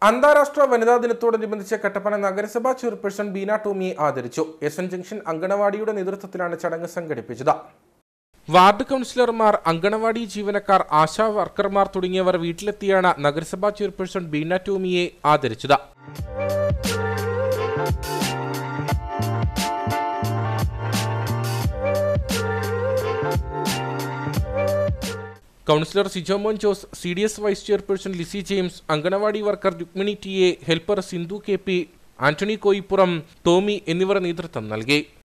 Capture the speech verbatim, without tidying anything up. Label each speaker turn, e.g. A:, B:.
A: അന്താരാഷ്ട്ര വനിതാ ദിനത്തോടനുബന്ധിച്ച് കട്ടപ്പന നഗരസഭാ ചെയർപേഴ്സൺ ബീന ടോമിയെ ആദരിച്ചു. എസ് എൻ ജംഗ്ഷൻ അങ്കണവാടിയുടെ നേതൃത്വത്തിലാണ് ചടങ്ങ് സംഘടിപ്പിച്ചത്. വാർഡ് കൗൺസിലർമാർ, അങ്കണവാടി ജീവനക്കാർ, ആശാ വർക്കർമാർ തുടങ്ങിയവർ വീട്ടിലെത്തിയാണ് നഗരസഭാ ചെയർപേഴ്സൺ ബീന ടോമിയെ ആദരിച്ചത്. Councillor Sijomon Jose, C D S vice chairperson Lissy James, anganwadi worker Rukmini T A, helper Sindhu K P, Antony Koippuram, Tomy എന്നിവർ നേതൃത്വം നൽകി.